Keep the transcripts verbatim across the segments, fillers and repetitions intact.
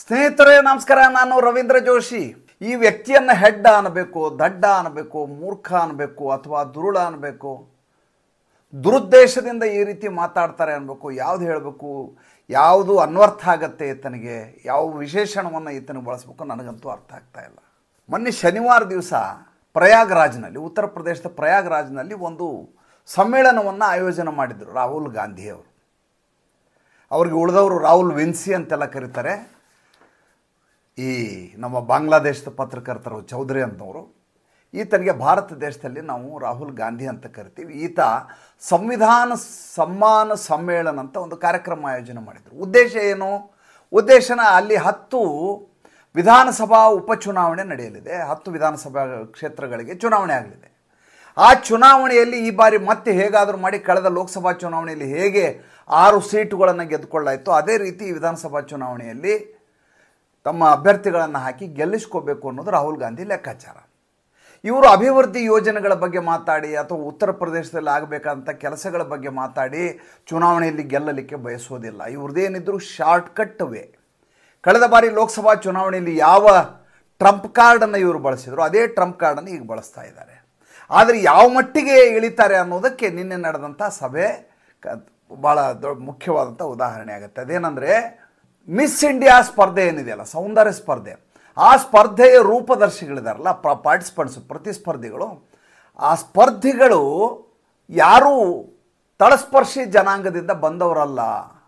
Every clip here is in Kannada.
ಸ್ನೇಹಿತರೆ ನಮಸ್ಕಾರ, ನಾನು ರವೀಂದ್ರ ಜೋಶಿ. ಈ ವ್ಯಕ್ತಿಯನ್ನು ಹೆಡ್ಡ ಅನ್ನಬೇಕು, ದಡ್ಡ ಅನ್ನಬೇಕು, ಮೂರ್ಖ ಅನ್ನಬೇಕು ಅಥವಾ ದುರುಳ ಅನ್ನಬೇಕು, ದುರುದ್ದೇಶದಿಂದ ಈ ರೀತಿ ಮಾತಾಡ್ತಾರೆ ಅನ್ನಬೇಕು, ಯಾವುದು ಹೇಳಬೇಕು, ಯಾವುದು ಅನ್ವರ್ಥ ಆಗತ್ತೆ ಈತನಿಗೆ, ಯಾವ ವಿಶೇಷಣವನ್ನು ಈತನಿಗೆ ಬಳಸಬೇಕು ನನಗಂತೂ ಅರ್ಥ ಆಗ್ತಾ ಇಲ್ಲ. ಮೊನ್ನೆ ಶನಿವಾರ ದಿವಸ ಪ್ರಯಾಗ್ರಾಜ್ನಲ್ಲಿ, ಉತ್ತರ ಪ್ರದೇಶದ ಪ್ರಯಾಗ್ರಾಜ್ನಲ್ಲಿ ಒಂದು ಸಮ್ಮೇಳನವನ್ನು ಆಯೋಜನೆ ಮಾಡಿದರು ರಾಹುಲ್ ಗಾಂಧಿಯವರು. ಅವ್ರಿಗೆ ಉಳಿದವರು ರಾಹುಲ್ ವಿನ್ಸಿ ಅಂತೆಲ್ಲ ಕರೀತಾರೆ. ಈ ನಮ್ಮ ಬಾಂಗ್ಲಾದೇಶದ ಪತ್ರಕರ್ತರು ಚೌಧರಿ ಅಂತವರು, ಈತನಿಗೆ ಭಾರತ ದೇಶದಲ್ಲಿ ನಾವು ರಾಹುಲ್ ಗಾಂಧಿ ಅಂತ ಕರಿತೀವಿ. ಈತ ಸಂವಿಧಾನ ಸಮ್ಮಾನ ಸಮ್ಮೇಳನ ಅಂತ ಒಂದು ಕಾರ್ಯಕ್ರಮ ಆಯೋಜನೆ ಮಾಡಿದರು. ಉದ್ದೇಶ ಏನು? ಉದ್ದೇಶನ ಅಲ್ಲಿ ಹತ್ತು ವಿಧಾನಸಭಾ ಉಪಚುನಾವಣೆ ನಡೆಯಲಿದೆ. ಹತ್ತು ವಿಧಾನಸಭಾ ಕ್ಷೇತ್ರಗಳಿಗೆ ಚುನಾವಣೆ ಆಗಲಿದೆ. ಆ ಚುನಾವಣೆಯಲ್ಲಿ ಈ ಬಾರಿ ಮತ್ತೆ ಹೇಗಾದರೂ ಮಾಡಿ ಕಳೆದ ಲೋಕಸಭಾ ಚುನಾವಣೆಯಲ್ಲಿ ಹೇಗೆ ಆರು ಸೀಟುಗಳನ್ನು ಗೆದ್ದುಕೊಳ್ಳಾಯಿತು ಅದೇ ರೀತಿ ವಿಧಾನಸಭಾ ಚುನಾವಣೆಯಲ್ಲಿ ತಮ್ಮ ಅಭ್ಯರ್ಥಿಗಳನ್ನು ಹಾಕಿ ಗೆಲ್ಲಿಸ್ಕೋಬೇಕು ಅನ್ನೋದು ರಾಹುಲ್ ಗಾಂಧಿ ಲೆಕ್ಕಾಚಾರ. ಇವರು ಅಭಿವೃದ್ಧಿ ಯೋಜನೆಗಳ ಬಗ್ಗೆ ಮಾತಾಡಿ ಅಥವಾ ಉತ್ತರ ಪ್ರದೇಶದಲ್ಲಿ ಆಗಬೇಕಾದಂಥ ಕೆಲಸಗಳ ಬಗ್ಗೆ ಮಾತಾಡಿ ಚುನಾವಣೆಯಲ್ಲಿ ಗೆಲ್ಲಲಿಕ್ಕೆ ಬಯಸೋದಿಲ್ಲ. ಇವ್ರದ್ದೇನಿದ್ರು ಶಾರ್ಟ್ಕಟ್ ವೇ. ಕಳೆದ ಬಾರಿ ಲೋಕಸಭಾ ಚುನಾವಣೆಯಲ್ಲಿ ಯಾವ ಟ್ರಂಪ್ ಕಾರ್ಡನ್ನು ಇವರು ಬಳಸಿದ್ರು ಅದೇ ಟ್ರಂಪ್ ಕಾರ್ಡನ್ನು ಈಗ ಬಳಸ್ತಾ ಇದ್ದಾರೆ. ಆದರೆ ಯಾವ ಮಟ್ಟಿಗೆ ಇಳಿತಾರೆ ಅನ್ನೋದಕ್ಕೆ ನಿನ್ನೆ ನಡೆದಂಥ ಸಭೆ ಭಾಳ ದೊಡ್ಡ ಮುಖ್ಯವಾದಂಥ ಉದಾಹರಣೆ ಆಗುತ್ತೆ. ಅದೇನೆಂದರೆ ಮಿಸ್ ಇಂಡಿಯಾ ಸ್ಪರ್ಧೆ ಏನಿದೆಯಲ್ಲ, ಸೌಂದರ್ಯ ಸ್ಪರ್ಧೆ, ಆ ಸ್ಪರ್ಧೆಯ ರೂಪದರ್ಶಿಗಳಿದಾರಲ್ಲ, ಪ್ರ ಪಾರ್ಟಿಸಿಪೆಂಟ್ಸು, ಪ್ರತಿಸ್ಪರ್ಧಿಗಳು, ಆ ಸ್ಪರ್ಧಿಗಳು ಯಾರೂ ತಳಸ್ಪರ್ಶಿ ಜನಾಂಗದಿಂದ ಬಂದವರಲ್ಲ,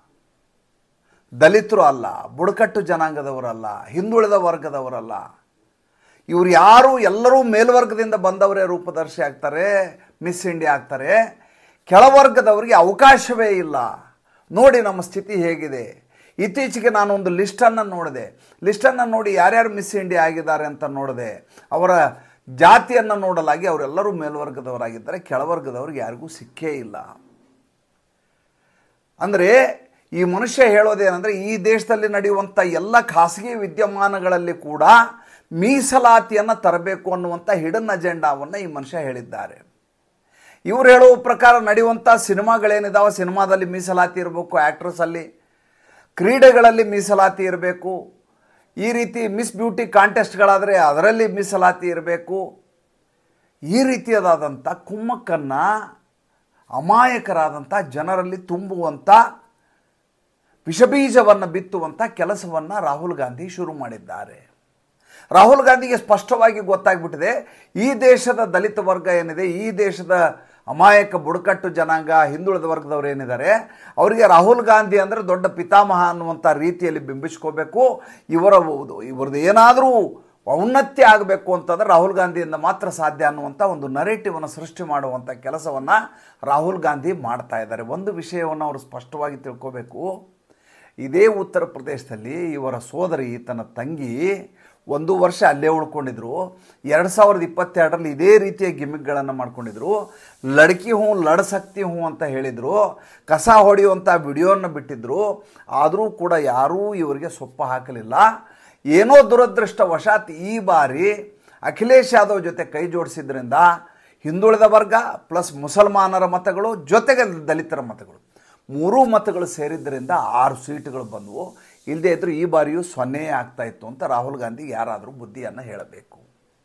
ದಲಿತರು ಅಲ್ಲ, ಬುಡಕಟ್ಟು ಜನಾಂಗದವರಲ್ಲ, ಹಿಂದುಳಿದ ವರ್ಗದವರಲ್ಲ. ಇವರು ಯಾರು ಎಲ್ಲರೂ ಮೇಲ್ವರ್ಗದಿಂದ ಬಂದವರೇ ರೂಪದರ್ಶಿ ಆಗ್ತಾರೆ, ಮಿಸ್ ಇಂಡಿಯಾ ಆಗ್ತಾರೆ. ಕೆಳವರ್ಗದವರಿಗೆ ಅವಕಾಶವೇ ಇಲ್ಲ. ನೋಡಿ ನಮ್ಮ ಸ್ಥಿತಿ ಹೇಗಿದೆ. ಇತ್ತೀಚೆಗೆ ನಾನು ಒಂದು ಲಿಸ್ಟನ್ನು ನೋಡಿದೆ. ಲಿಸ್ಟನ್ನು ನೋಡಿ ಯಾರ್ಯಾರು ಮಿಸ್ ಇಂಡಿಯಾ ಆಗಿದ್ದಾರೆ ಅಂತ ನೋಡಿದೆ. ಅವರ ಜಾತಿಯನ್ನು ನೋಡಲಾಗಿ ಅವರೆಲ್ಲರೂ ಮೇಲ್ವರ್ಗದವರಾಗಿದ್ದಾರೆ, ಕೆಳವರ್ಗದವ್ರಿಗೆ ಯಾರಿಗೂ ಸಿಕ್ಕೇ ಇಲ್ಲ. ಅಂದರೆ ಈ ಮನುಷ್ಯ ಹೇಳೋದೇನೆಂದರೆ, ಈ ದೇಶದಲ್ಲಿ ನಡೆಯುವಂಥ ಎಲ್ಲ ಖಾಸಗಿ ವಿದ್ಯಮಾನಗಳಲ್ಲಿ ಕೂಡ ಮೀಸಲಾತಿಯನ್ನು ತರಬೇಕು ಅನ್ನುವಂಥ ಹಿಡನ್ ಅಜೆಂಡಾವನ್ನು ಈ ಮನುಷ್ಯ ಹೇಳಿದ್ದಾರೆ. ಇವರು ಹೇಳುವ ಪ್ರಕಾರ ನಡೆಯುವಂಥ ಸಿನಿಮಾಗಳೇನಿದಾವೆ, ಸಿನಿಮಾದಲ್ಲಿ ಮೀಸಲಾತಿ ಇರಬೇಕು, ಆ್ಯಕ್ಟ್ರಸಲ್ಲಿ, ಕ್ರೀಡೆಗಳಲ್ಲಿ ಮೀಸಲಾತಿ ಇರಬೇಕು, ಈ ರೀತಿ ಮಿಸ್ ಬ್ಯೂಟಿ ಕಾಂಟೆಸ್ಟ್ಗಳಾದರೆ ಅದರಲ್ಲಿ ಮೀಸಲಾತಿ ಇರಬೇಕು. ಈ ರೀತಿಯಾದಂಥ ಕುಮ್ಮಕ್ಕನ್ನು ಅಮಾಯಕರಾದಂಥ ಜನರಲ್ಲಿ ತುಂಬುವಂಥ ವಿಷಬೀಜವನ್ನು ಬಿತ್ತುವಂಥ ಕೆಲಸವನ್ನು ರಾಹುಲ್ ಗಾಂಧಿ ಶುರು ಮಾಡಿದ್ದಾರೆ. ರಾಹುಲ್ ಗಾಂಧಿಗೆ ಸ್ಪಷ್ಟವಾಗಿ ಗೊತ್ತಾಗ್ಬಿಟ್ಟಿದೆ, ಈ ದೇಶದ ದಲಿತ ವರ್ಗ ಏನಿದೆ, ಈ ದೇಶದ ಅಮಾಯಕ ಬುಡಕಟ್ಟು ಜನಾಂಗ, ಹಿಂದುಳಿದ ವರ್ಗದವರು ಏನಿದ್ದಾರೆ, ಅವರಿಗೆ ರಾಹುಲ್ ಗಾಂಧಿ ಅಂದರೆ ದೊಡ್ಡ ಪಿತಾಮಹ ಅನ್ನುವಂಥ ರೀತಿಯಲ್ಲಿ ಬಿಂಬಿಸ್ಕೋಬೇಕು. ಇವರ ಇವ್ರದ್ದು ಏನಾದರೂ ಔನ್ನತ್ಯ ಆಗಬೇಕು ಅಂತಂದರೆ ರಾಹುಲ್ ಗಾಂಧಿಯಿಂದ ಮಾತ್ರ ಸಾಧ್ಯ ಅನ್ನುವಂಥ ಒಂದು ನರೇಟಿವನ್ನು ಸೃಷ್ಟಿ ಮಾಡುವಂಥ ಕೆಲಸವನ್ನು ರಾಹುಲ್ ಗಾಂಧಿ ಮಾಡ್ತಾ ಇದ್ದಾರೆ. ಒಂದು ವಿಷಯವನ್ನು ಅವರು ಸ್ಪಷ್ಟವಾಗಿ ತಿಳ್ಕೋಬೇಕು. ಇದೇ ಉತ್ತರ ಪ್ರದೇಶದಲ್ಲಿ ಇವರ ಸೋದರಿ, ತನ್ನ ತಂಗಿ ಒಂದು ವರ್ಷ ಅಲ್ಲೇ ಉಳ್ಕೊಂಡಿದ್ರು. ಎರಡು ಸಾವಿರದ ಇಪ್ಪತ್ತೆರಡರಲ್ಲಿ ಇದೇ ರೀತಿಯ ಗಿಮಿಕ್ಗಳನ್ನು ಮಾಡ್ಕೊಂಡಿದ್ರು. ಲಡ್ಕಿ ಹೂ ಲಡಸಕ್ತಿ ಹೂ ಅಂತ ಹೇಳಿದರು. ಕಸ ಹೊಡೆಯುವಂಥ ವಿಡಿಯೋನ ಬಿಟ್ಟಿದ್ದರು. ಆದರೂ ಕೂಡ ಯಾರೂ ಇವರಿಗೆ ಸೊಪ್ಪು ಹಾಕಲಿಲ್ಲ. ಏನೋ ದುರದೃಷ್ಟವಶಾತ್ ಈ ಬಾರಿ ಅಖಿಲೇಶ್ ಯಾದವ್ ಜೊತೆ ಕೈ ಜೋಡಿಸಿದ್ರಿಂದ ಹಿಂದುಳಿದ ವರ್ಗ ಪ್ಲಸ್ ಮುಸಲ್ಮಾನರ ಮತಗಳು ಜೊತೆಗೆ ದಲಿತರ ಮತಗಳು ಮೂರೂ ಮತಗಳು ಸೇರಿದ್ದರಿಂದ ಆರು ಸೀಟುಗಳು ಬಂದವು. ಇಲ್ಲದೇ ಇದ್ದರೂ ಈ ಬಾರಿಯೂ ಸೊನ್ನೆ ಆಗ್ತಾ ಇತ್ತು ಅಂತ ರಾಹುಲ್ ಗಾಂಧಿ ಯಾರಾದರೂ ಬುದ್ಧಿಯನ್ನು ಹೇಳಬೇಕು.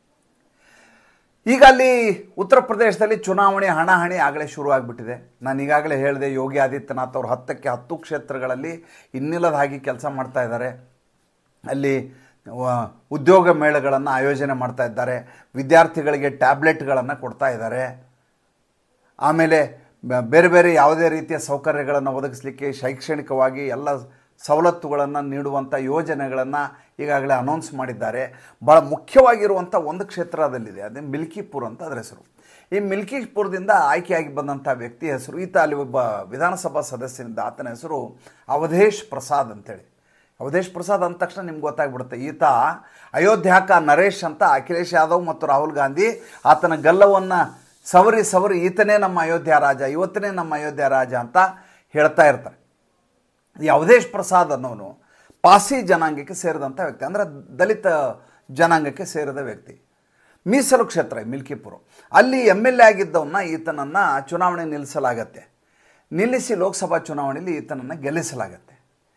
ಈಗ ಅಲ್ಲಿ ಉತ್ತರ ಪ್ರದೇಶದಲ್ಲಿ ಚುನಾವಣೆ ಹಣಾಹಣಿ ಆಗಲೇ ಶುರುವಾಗ್ಬಿಟ್ಟಿದೆ. ನಾನು ಈಗಾಗಲೇ ಹೇಳಿದೆ, ಯೋಗಿ ಆದಿತ್ಯನಾಥ್ ಅವರು ಹತ್ತಕ್ಕೆ ಹತ್ತು ಕ್ಷೇತ್ರಗಳಲ್ಲಿ ಇನ್ನಿಲ್ಲದ ಹಾಗೆ ಕೆಲಸ ಮಾಡ್ತಾ ಇದ್ದಾರೆ. ಅಲ್ಲಿ ಉದ್ಯೋಗ ಮೇಳಗಳನ್ನು ಆಯೋಜನೆ ಮಾಡ್ತಾ ಇದ್ದಾರೆ, ವಿದ್ಯಾರ್ಥಿಗಳಿಗೆ ಟ್ಯಾಬ್ಲೆಟ್ಗಳನ್ನು ಕೊಡ್ತಾ ಇದ್ದಾರೆ, ಆಮೇಲೆ ಬೇರೆ ಬೇರೆ ಯಾವುದೇ ರೀತಿಯ ಸೌಕರ್ಯಗಳನ್ನು ಒದಗಿಸಲಿಕ್ಕೆ ಶೈಕ್ಷಣಿಕವಾಗಿ ಎಲ್ಲ ಸವಲತ್ತುಗಳನ್ನು ನೀಡುವಂಥ ಯೋಜನೆಗಳನ್ನು ಈಗಾಗಲೇ ಅನೌನ್ಸ್ ಮಾಡಿದ್ದಾರೆ. ಭಾಳ ಮುಖ್ಯವಾಗಿರುವಂಥ ಒಂದು ಕ್ಷೇತ್ರದಲ್ಲಿದೆ, ಅದೇ ಮಿಲ್ಕಿಪುರ್ ಅಂತ ಅದರ ಹೆಸರು. ಈ ಮಿಲ್ಕಿಪುರದಿಂದ ಆಯ್ಕೆಯಾಗಿ ಬಂದಂಥ ವ್ಯಕ್ತಿ ಹೆಸರು, ಈತ ಅಲ್ಲಿ ಒಬ್ಬ ವಿಧಾನಸಭಾ ಸದಸ್ಯನಿದ್ದ, ಆತನ ಹೆಸರು ಅವಧೇಶ್ ಪ್ರಸಾದ್ ಅಂತೇಳಿ. ಅವಧೇಶ್ ಪ್ರಸಾದ್ ಅಂದ ತಕ್ಷಣ ನಿಮ್ಗೆ ಗೊತ್ತಾಗ್ಬಿಡುತ್ತೆ, ಈತ ಅಯೋಧ್ಯಾಕ ನರೇಶ್ ಅಂತ ಅಖಿಲೇಶ್ ಯಾದವ್ ಮತ್ತು ರಾಹುಲ್ ಗಾಂಧಿ ಆತನ ಗಲ್ಲವನ್ನು ಸವರಿ ಸವರಿ ಈತನೇ ನಮ್ಮ ಅಯೋಧ್ಯ ರಾಜ, ಇವತ್ತನೇ ನಮ್ಮ ಅಯೋಧ್ಯ ರಾಜ ಅಂತ ಹೇಳ್ತಾ ಇರ್ತಾರೆ. ಈ ಅವಧೇಶ್ ಪ್ರಸಾದ್ ಅನ್ನೋನು ಪಾಸಿ ಜನಾಂಗಕ್ಕೆ ಸೇರಿದಂಥ ವ್ಯಕ್ತಿ, ಅಂದರೆ ದಲಿತ ಜನಾಂಗಕ್ಕೆ ಸೇರಿದ ವ್ಯಕ್ತಿ. ಮೀಸಲು ಕ್ಷೇತ್ರ ಮಿಲ್ಕಿಪುರ, ಅಲ್ಲಿ ಎಮ್ ಎಲ್ ಎ ಆಗಿದ್ದವನ್ನ ಈತನನ್ನು ಚುನಾವಣೆ ನಿಲ್ಲಿಸಲಾಗತ್ತೆ. ನಿಲ್ಲಿಸಿ ಲೋಕಸಭಾ ಚುನಾವಣೆಯಲ್ಲಿ ಈತನನ್ನು ಗೆಲ್ಲಿಸಲಾಗತ್ತೆ.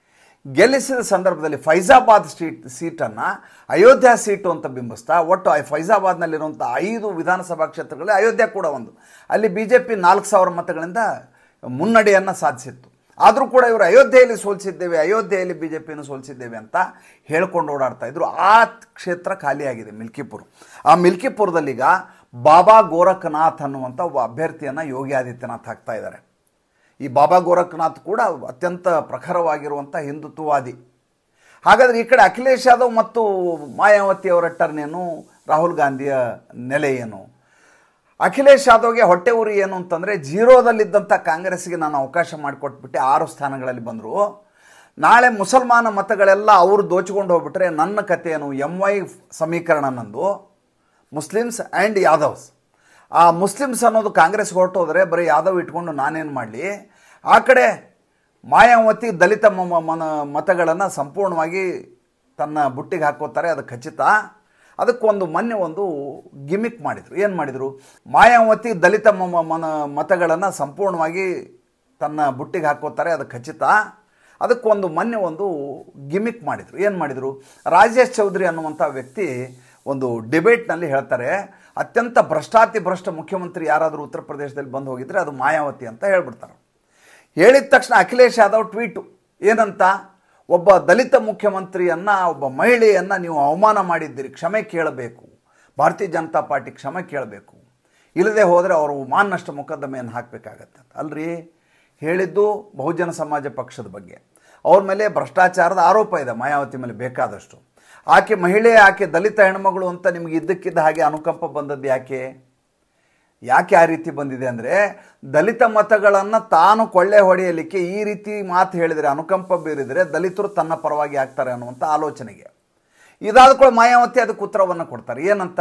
ಗೆಲ್ಲಿಸಿದ ಸಂದರ್ಭದಲ್ಲಿ ಫೈಜಾಬಾದ್ ಸೀಟ್ ಸೀಟನ್ನು ಅಯೋಧ್ಯ ಸೀಟು ಅಂತ ಬಿಂಬಿಸ್ತಾ ಒಟ್ಟು ಫೈಜಾಬಾದ್ನಲ್ಲಿರುವಂಥ ಐದು ವಿಧಾನಸಭಾ ಕ್ಷೇತ್ರಗಳಲ್ಲಿ ಅಯೋಧ್ಯ ಕೂಡ ಒಂದು, ಅಲ್ಲಿ ಬಿ ಜೆ ಪಿ ನಾಲ್ಕು ಸಾವಿರ ಮತಗಳಿಂದ ಮುನ್ನಡೆಯನ್ನು ಸಾಧಿಸಿತ್ತು. ಆದರೂ ಕೂಡ ಇವರು ಅಯೋಧ್ಯೆಯಲ್ಲಿ ಸೋಲಿಸಿದ್ದೇವೆ, ಅಯೋಧ್ಯೆಯಲ್ಲಿ ಬಿ ಜೆ ಪಿಯನ್ನು ಸೋಲಿಸಿದ್ದೇವೆ ಅಂತ ಹೇಳ್ಕೊಂಡು ಓಡಾಡ್ತಾ ಇದ್ರು. ಆ ಕ್ಷೇತ್ರ ಖಾಲಿಯಾಗಿದೆ ಮಿಲ್ಕಿಪುರ್. ಆ ಮಿಲ್ಕಿಪುರದಲ್ಲೀಗ ಬಾಬಾ ಗೋರಖನಾಥ್ ಅನ್ನುವಂಥ ಒಬ್ಬ ಅಭ್ಯರ್ಥಿಯನ್ನು ಯೋಗಿ ಆದಿತ್ಯನಾಥ್ ಹಾಕ್ತಾ ಇದ್ದಾರೆ. ಈ ಬಾಬಾ ಗೋರಖನಾಥ್ ಕೂಡ ಅತ್ಯಂತ ಪ್ರಖರವಾಗಿರುವಂಥ ಹಿಂದುತ್ವವಾದಿ. ಹಾಗಾದರೆ ಈ ಕಡೆ ಅಖಿಲೇಶ್ ಯಾದವ್ ಮತ್ತು ಮಾಯಾವತಿ ಅವರ ಟರ್ನ್ ಏನು, ರಾಹುಲ್ ಗಾಂಧಿಯ ನೆಲೆ ಏನು? ಅಖಿಲೇಶ್ ಯಾದವ್ಗೆ ಹೊಟ್ಟೆ ಉರಿ ಏನು ಅಂತಂದರೆ, ಜೀರೋದಲ್ಲಿದ್ದಂಥ ಕಾಂಗ್ರೆಸ್ಗೆ ನಾನು ಅವಕಾಶ ಮಾಡಿಕೊಟ್ಬಿಟ್ಟೆ, ಆರು ಸ್ಥಾನಗಳಲ್ಲಿ ಬಂದರು. ನಾಳೆ ಮುಸಲ್ಮಾನ ಮತಗಳೆಲ್ಲ ಅವರು ದೋಚಿಕೊಂಡು ಹೋಗ್ಬಿಟ್ರೆ ನನ್ನ ಕತೆ ಏನು? ಎಮ್ ವೈ ಸಮೀಕರಣ ನಂದು, ಮುಸ್ಲಿಮ್ಸ್ ಆ್ಯಂಡ್ ಯಾದವ್ಸ್. ಆ ಮುಸ್ಲಿಮ್ಸ್ ಅನ್ನೋದು ಕಾಂಗ್ರೆಸ್ಗೆ ಹೊರಟೋದ್ರೆ ಬರೀ ಯಾದವ್ ಇಟ್ಕೊಂಡು ನಾನೇನು ಮಾಡಲಿ? ಆ ಕಡೆ ಮಾಯಾವತಿ ದಲಿತ ಮತಗಳನ್ನು ಸಂಪೂರ್ಣವಾಗಿ ತನ್ನ ಬುಟ್ಟಿಗೆ ಹಾಕೋತಾರೆ, ಅದು ಖಚಿತ. ಅದಕ್ಕೊಂದು ಮೊನ್ನೆ ಒಂದು ಗಿಮಿಕ್ ಮಾಡಿದರು. ಏನು ಮಾಡಿದರು? ಮಾಯಾವತಿ ದಲಿತ ಮತಗಳನ್ನು ಸಂಪೂರ್ಣವಾಗಿ ತನ್ನ ಬುಟ್ಟಿಗೆ ಹಾಕೋತಾರೆ, ಅದು ಖಚಿತ. ಅದಕ್ಕೊಂದು ಮೊನ್ನೆ ಒಂದು ಗಿಮಿಕ್ ಮಾಡಿದರು. ಏನು ಮಾಡಿದರು? ರಾಜೇಶ್ ಚೌಧರಿ ಅನ್ನುವಂಥ ವ್ಯಕ್ತಿ ಒಂದು ಡಿಬೇಟ್ನಲ್ಲಿ ಹೇಳ್ತಾರೆ, ಅತ್ಯಂತ ಭ್ರಷ್ಟಾತಿ ಭ್ರಷ್ಟ ಮುಖ್ಯಮಂತ್ರಿ ಯಾರಾದರೂ ಉತ್ತರ ಪ್ರದೇಶದಲ್ಲಿ ಬಂದು ಹೋಗಿದ್ರೆ ಅದು ಮಾಯಾವತಿ ಅಂತ ಹೇಳ್ಬಿಡ್ತಾರೆ. ಹೇಳಿದ ತಕ್ಷಣ ಅಖಿಲೇಶ್ ಯಾದವ್ ಟ್ವೀಟು ಏನಂತ, ಒಬ್ಬ ದಲಿತ ಮುಖ್ಯಮಂತ್ರಿಯನ್ನು, ಒಬ್ಬ ಮಹಿಳೆಯನ್ನು ನೀವು ಅವಮಾನ ಮಾಡಿದ್ದೀರಿ, ಕ್ಷಮೆ ಕೇಳಬೇಕು, ಭಾರತೀಯ ಜನತಾ ಪಾರ್ಟಿ ಕ್ಷಮೆ ಕೇಳಬೇಕು, ಇಲ್ಲದೆ ಹೋದರೆ ಅವರು ಮಾನನಷ್ಟ ಮೊಕದ್ದಮೆಯನ್ನು ಹಾಕಬೇಕಾಗತ್ತೆ. ಅಲ್ರಿ, ಹೇಳಿದ್ದು ಬಹುಜನ ಸಮಾಜ ಪಕ್ಷದ ಬಗ್ಗೆ, ಅವ್ರ ಮೇಲೆ ಭ್ರಷ್ಟಾಚಾರದ ಆರೋಪ ಇದೆ ಮಾಯಾವತಿ ಮೇಲೆ ಬೇಕಾದಷ್ಟು. ಆಕೆ ಮಹಿಳೆ, ಆಕೆ ದಲಿತ ಹೆಣ್ಮಗಳು ಅಂತ ನಿಮಗೆ ಇದ್ದಕ್ಕಿದ್ದ ಹಾಗೆ ಅನುಕಂಪ ಬಂದದ್ದು ಯಾಕೆ? ಯಾಕೆ ಆ ರೀತಿ ಬಂದಿದೆ ಅಂದರೆ, ದಲಿತ ಮತಗಳನ್ನು ತಾನು ಕೊಳ್ಳೆ ಹೊಡೆಯಲಿಕ್ಕೆ ಈ ರೀತಿ ಮಾತು ಹೇಳಿದರೆ, ಅನುಕಂಪ ಬೀರಿದರೆ ದಲಿತರು ತನ್ನ ಪರವಾಗಿ ಆಗ್ತಾರೆ ಅನ್ನುವಂಥ ಆಲೋಚನೆಗೆ. ಇದಾದ ಕೂಡ ಮಾಯಾವತಿ ಅದಕ್ಕೆ ಉತ್ತರವನ್ನು ಕೊಡ್ತಾರೆ. ಏನಂತ?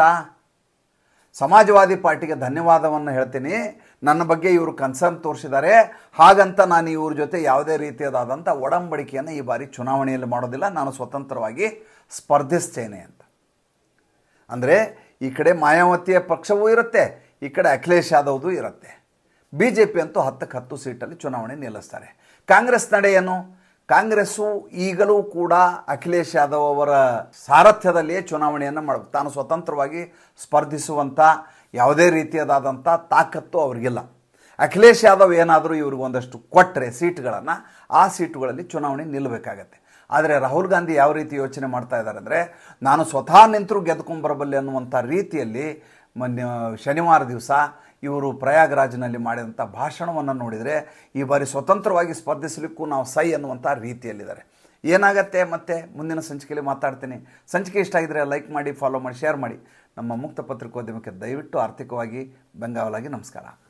ಸಮಾಜವಾದಿ ಪಾರ್ಟಿಗೆ ಧನ್ಯವಾದವನ್ನು ಹೇಳ್ತೀನಿ, ನನ್ನ ಬಗ್ಗೆ ಇವರು ಕನ್ಸರ್ನ್ ತೋರಿಸಿದ್ದಾರೆ, ಹಾಗಂತ ನಾನು ಇವ್ರ ಜೊತೆ ಯಾವುದೇ ರೀತಿಯಾದಂಥ ಒಡಂಬಡಿಕೆಯನ್ನು ಈ ಬಾರಿ ಚುನಾವಣೆಯಲ್ಲಿ ಮಾಡೋದಿಲ್ಲ, ನಾನು ಸ್ವತಂತ್ರವಾಗಿ ಸ್ಪರ್ಧಿಸ್ತೇನೆ ಅಂತ. ಅಂದರೆ ಈ ಕಡೆ ಮಾಯಾವತಿಯ ಪಕ್ಷವೂ ಇರುತ್ತೆ, ಈ ಕಡೆ ಅಖಿಲೇಶ್ ಯಾದವ್ದು ಇರುತ್ತೆ. ಬಿ ಜೆ ಪಿ ಅಂತೂ ಹತ್ತಕ್ಕೆ ಹತ್ತು ಸೀಟಲ್ಲಿ ಚುನಾವಣೆ ನಿಲ್ಲಿಸ್ತಾರೆ. ಕಾಂಗ್ರೆಸ್ ನಡೆ ಏನು? ಕಾಂಗ್ರೆಸ್ಸು ಈಗಲೂ ಕೂಡ ಅಖಿಲೇಶ್ ಯಾದವ್ ಅವರ ಸಾರಥ್ಯದಲ್ಲಿಯೇ ಚುನಾವಣೆಯನ್ನು ಮಾಡಬೇಕು. ತಾನು ಸ್ವತಂತ್ರವಾಗಿ ಸ್ಪರ್ಧಿಸುವಂಥ ಯಾವುದೇ ರೀತಿಯಾದಂಥ ತಾಕತ್ತು ಅವ್ರಿಗಿಲ್ಲ. ಅಖಿಲೇಶ್ ಯಾದವ್ ಏನಾದರೂ ಇವ್ರಿಗೆ ಒಂದಷ್ಟು ಕೊಟ್ಟರೆ ಸೀಟ್ಗಳನ್ನು, ಆ ಸೀಟುಗಳಲ್ಲಿ ಚುನಾವಣೆ ನಿಲ್ಲಬೇಕಾಗತ್ತೆ. ಆದರೆ ರಾಹುಲ್ ಗಾಂಧಿ ಯಾವ ರೀತಿ ಯೋಚನೆ ಮಾಡ್ತಾ ಇದ್ದಾರೆ ಅಂದರೆ, ನಾನು ಸ್ವತಃ ನಿಂತರೂ ಗೆದ್ಕೊಂಡ್ಬರಬಲ್ಲೆ ಅನ್ನುವಂಥ ರೀತಿಯಲ್ಲಿ ಮೊನ್ನೆ ಶನಿವಾರ ದಿವಸ ಇವರು ಪ್ರಯಾಗ್ರಾಜ್ನಲ್ಲಿ ಮಾಡಿದಂಥ ಭಾಷಣವನ್ನು ನೋಡಿದರೆ ಈ ಬಾರಿ ಸ್ವತಂತ್ರವಾಗಿ ಸ್ಪರ್ಧಿಸಲಿಕ್ಕೂ ನಾವು ಸೈ ಅನ್ನುವಂಥ ರೀತಿಯಲ್ಲಿದ್ದಾರೆ. ಏನಾಗತ್ತೆ ಮತ್ತೆ ಮುಂದಿನ ಸಂಚಿಕೆಯಲ್ಲಿ ಮಾತಾಡ್ತೀನಿ. ಸಂಚಿಕೆ ಇಷ್ಟ ಆಗಿದ್ರೆ ಲೈಕ್ ಮಾಡಿ, ಫಾಲೋ ಮಾಡಿ, ಶೇರ್ ಮಾಡಿ. ನಮ್ಮ ಮುಕ್ತ ಪತ್ರಿಕೋದ್ಯಮಕ್ಕೆ ದಯವಿಟ್ಟು ಆರ್ಥಿಕವಾಗಿ ಬೆಂಗಾವಲಾಗಿ. ನಮಸ್ಕಾರ.